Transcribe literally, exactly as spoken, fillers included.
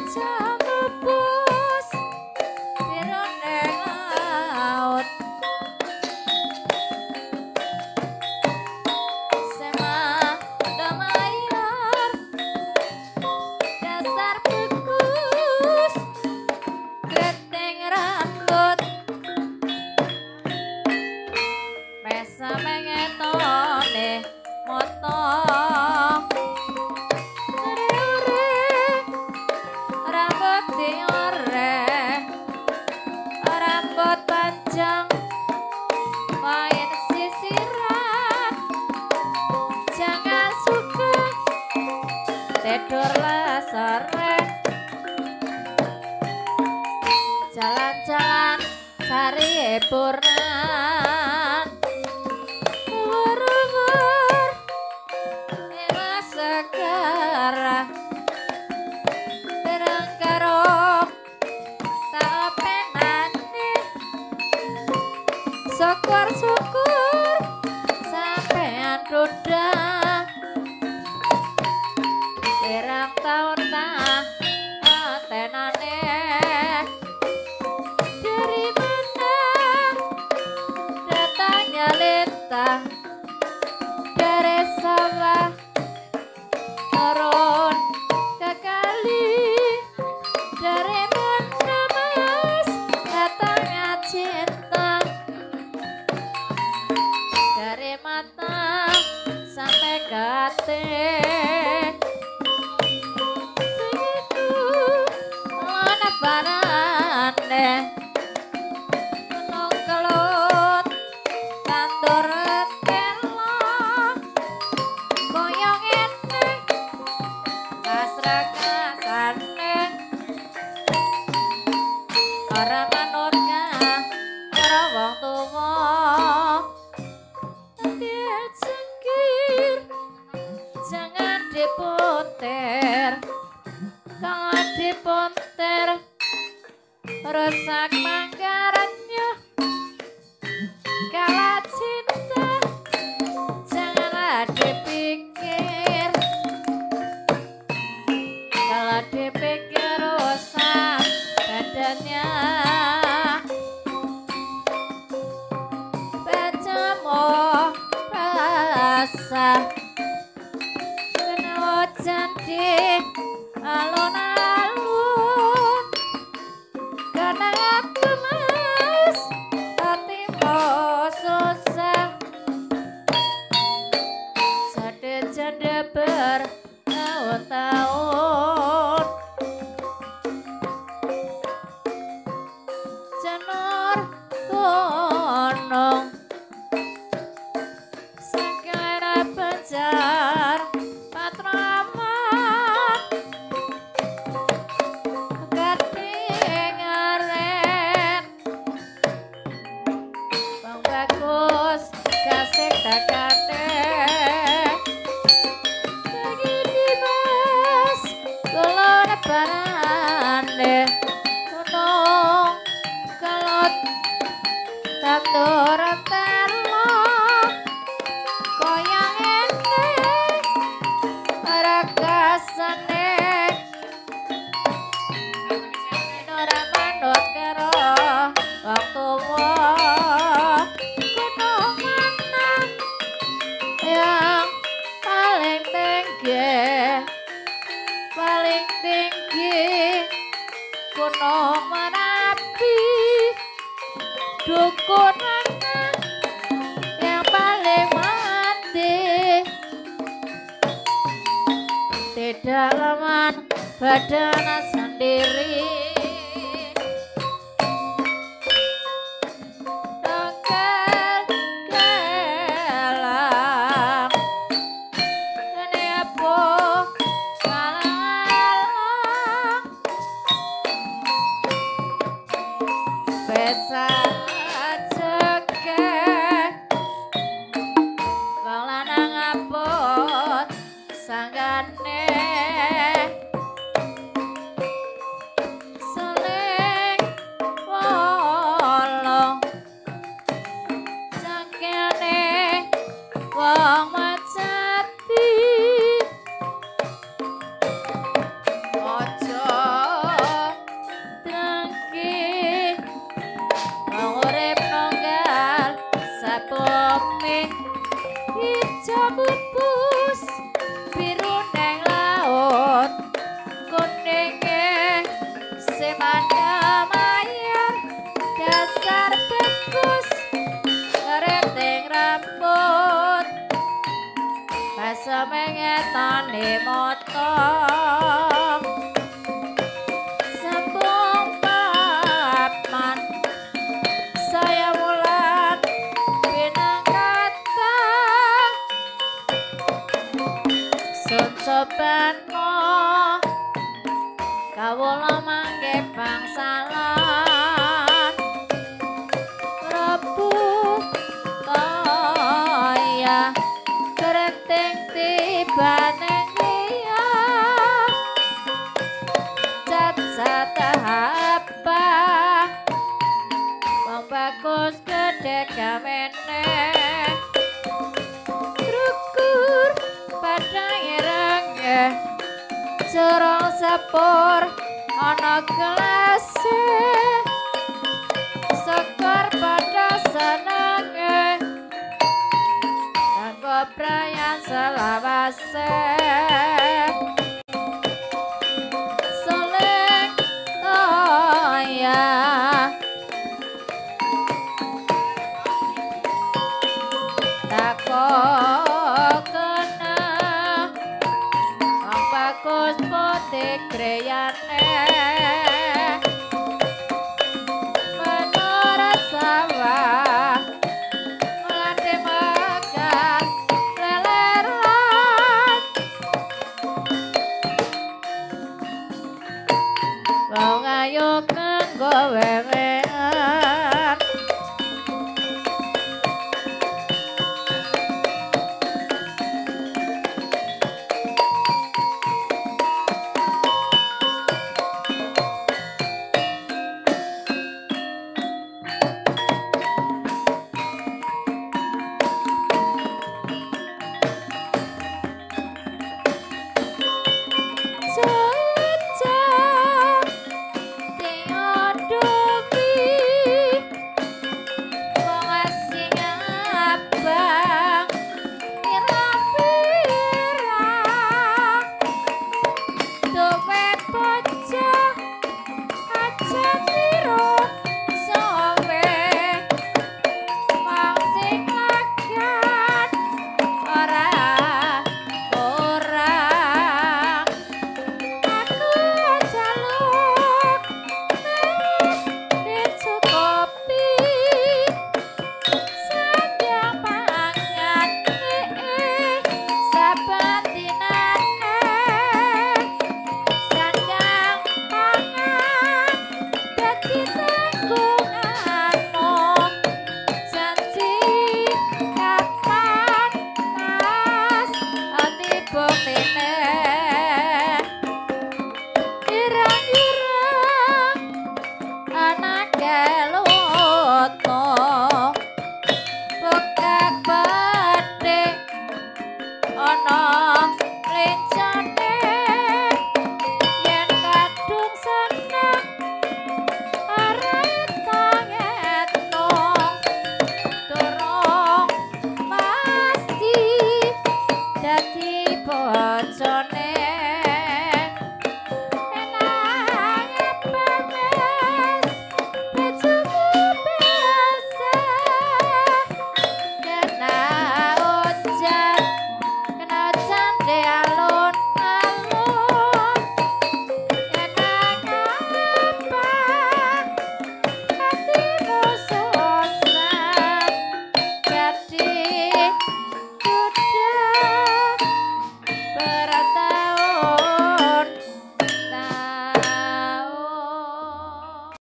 Jalan-jalan cari purna Umur-umur Nyewa segera Berengkarong Tak penani Syukur-syukur Sampean duda Berang tahun tak Tenane dari mana datangnya lintang dari sawah turun ke kali dari mana mas datangnya cinta dari mata sampai ke hati segitu lona barane dipuntir rusak manggarannya kala cinta janganlah dipikir kalau dipikir rusak badannya bacamu rasa kena janji alun-alun karena aku mas hatimu susah sadar janda bertahun-tahun janur gunung sakilera banjar patraman kasih takane begini mas kula lebarane gunung kelot tandur telo koyang ini ragasane ora manut karo wong tuwa yang paling tinggi paling tinggi gunung Merapi dukun yang paling mati di dalaman badan sendiri wong Majati ojo mengetani moto sembung papan saya wulan pinangkata sucobanmu kawula mangke bangsalan Prabu Toya kereting tibane iya cat-cat apa wong bagus gedhe gamene rukur padang irenge Surung sepur ana gelase sekar pada senenge kanggo prayan selawase Seleng Toya takokena wong bagus putih greyane menurut sawah melati megah leleran wong ayu nganggo wewe